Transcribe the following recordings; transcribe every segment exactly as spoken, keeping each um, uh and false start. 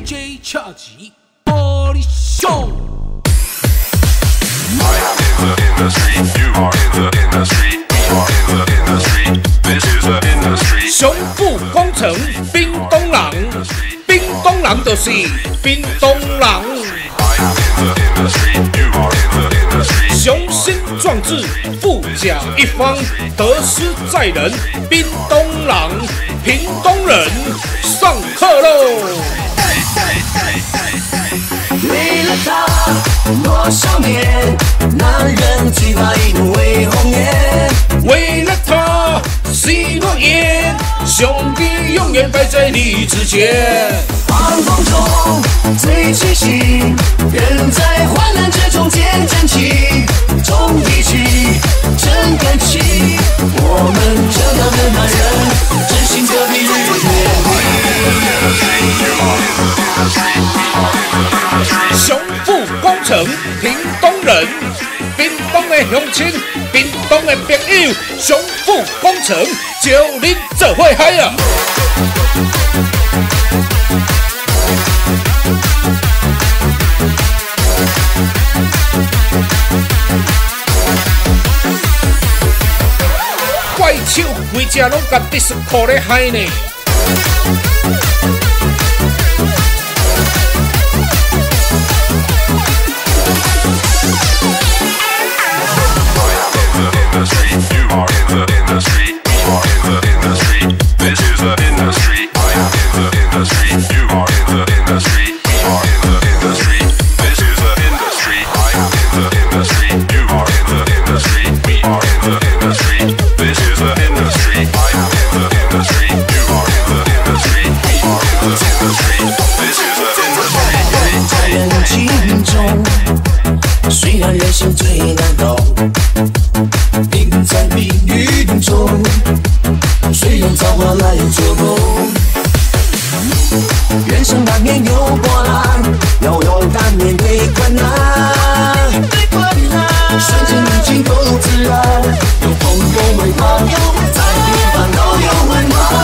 J 恰吉玻璃秀。 胸部工程，冰冻人，冰冻人就是冰冻人。雄心壮志，富甲一方，得失在人。冰冻人，屏东人，上课喽！ 为了他，多少年，男人最怕一怒为红颜。 为了他，许诺言，兄弟永远摆在你之前。 狂风中最清醒，人在患难之中见真情，重义气，真感情。我们这样的男人，真心可比日月明。 雄富工程，屏东人，屏东的乡亲，屏东的朋友，雄富工程，招恁做伙嗨啊！怪手规只拢甲disco咧嗨呢。 虽然人心最难懂，命在命运中，虽然造化来做工，人生难免有波澜，要勇敢面对困难。顺境逆境都自然，有风有微光，再平凡都有温暖。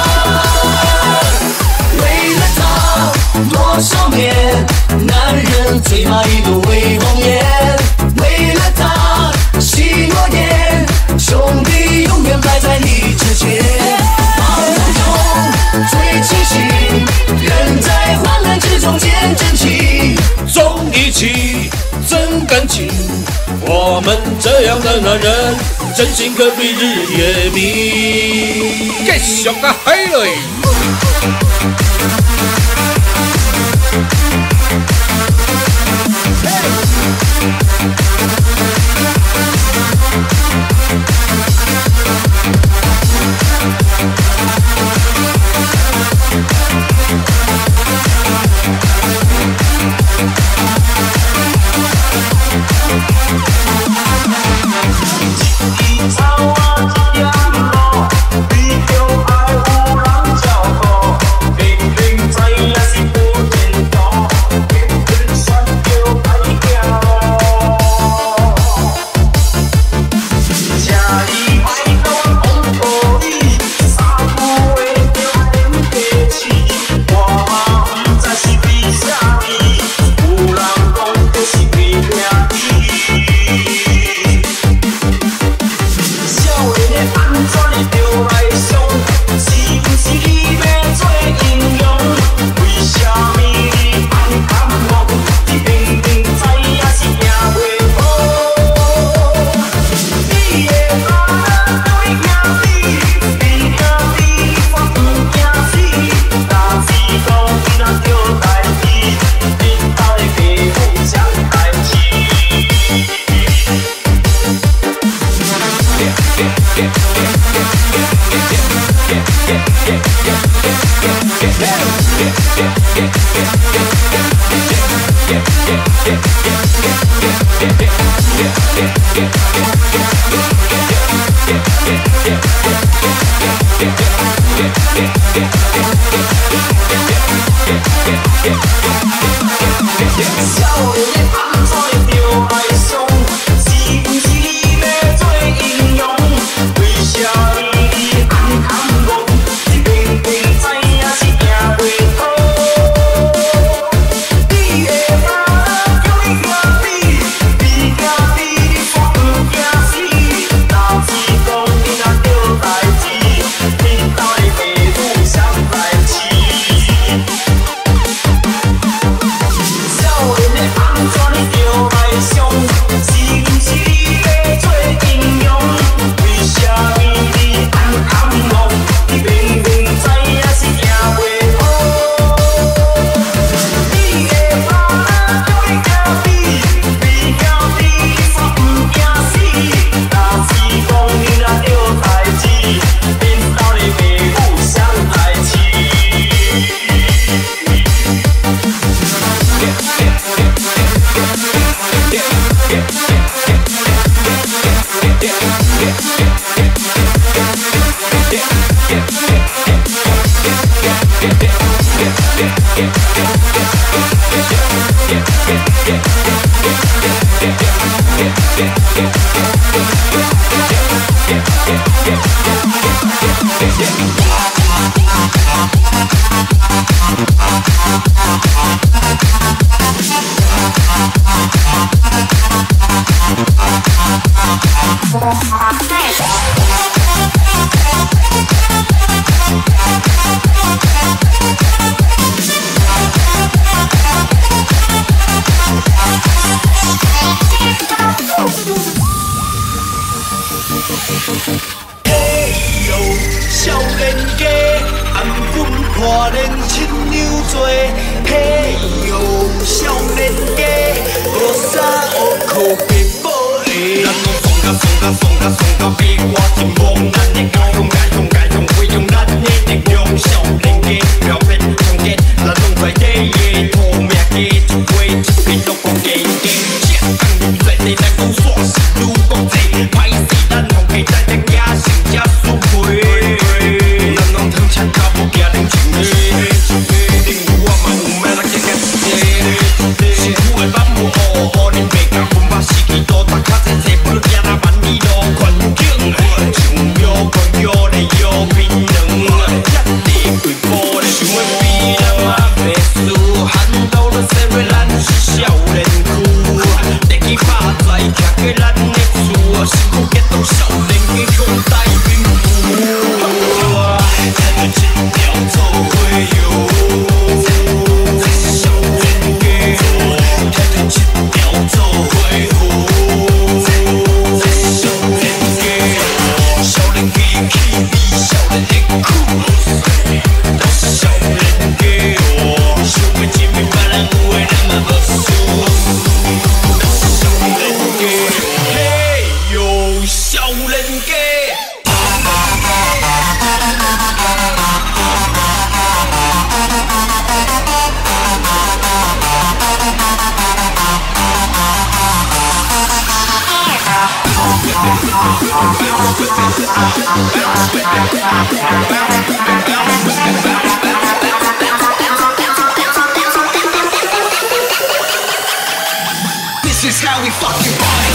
为了他，多少年，男人最怕一怒为红颜。 为了他，许诺言，兄弟永远摆在你之前。狂风中最清醒，人在患难之中见真情， 重义气，真感情。我们这样的男人，真心可比日月明。继续啊，嗨嘞！ This is how we fucking party.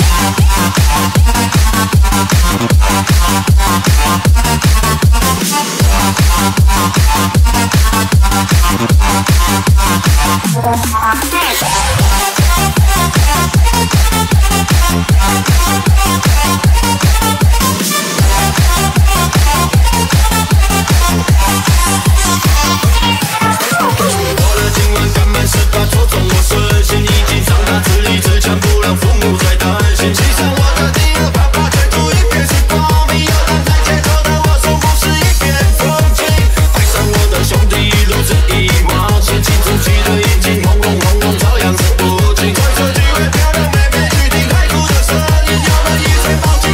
我的今晚干满十八戳中我身心，已经长大自立自强，不让父母再担心。骑上我的第二啪啪，追逐一片是光明，游荡在街头的我，从不是一片风景。爱上我的兄弟，路子一马前，青春期的眼睛轰隆轰隆，照样是无情。推车机会漂亮妹妹，去听海哭的声音，要么一吹放弃。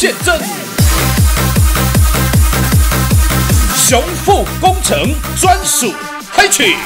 见证。雄富工程专属嗨曲。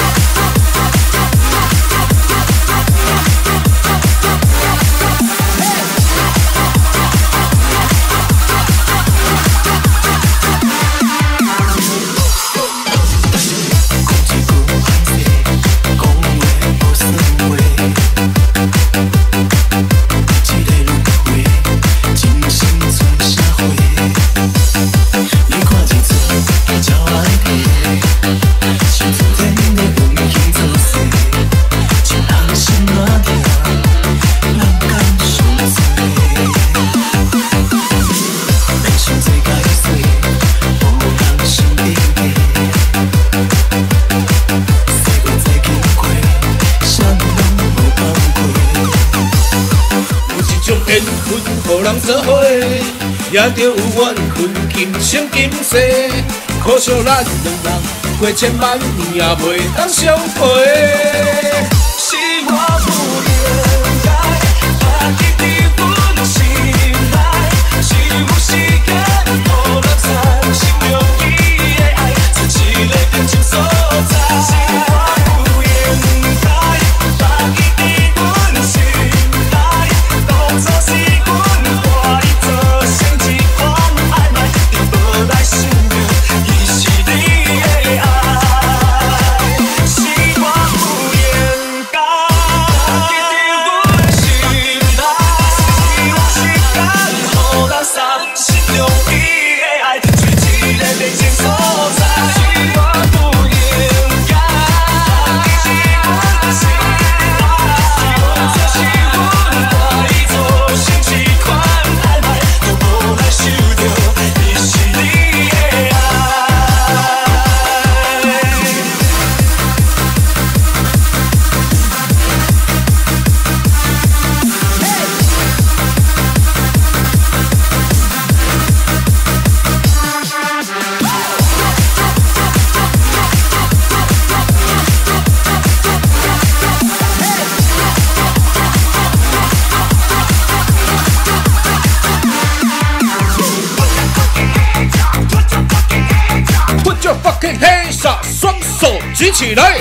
缘分，互人做伙，也着有缘分，今生今世，可惜咱两人过千万年也袂当相陪。是我不应该，把你伫阮心内，是有时间互咱知，心中伊的爱，是一个平静所在。是我不应该，把你伫阮心内，当作是阮带伊做成一款暧昧，你无来想着，伊是你的爱。是我不应该，把你伫阮心内，是有时间互咱散，心中伊的爱，是一个平静所在。是我不应该，把你伫阮心内，当作是阮带伊做成一款暧昧，都无来想着，伊是你的爱。Put your fucking hands up， 双手举起来，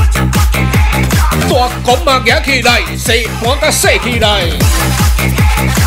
大弓嘛举起来，细盘甲洗起来。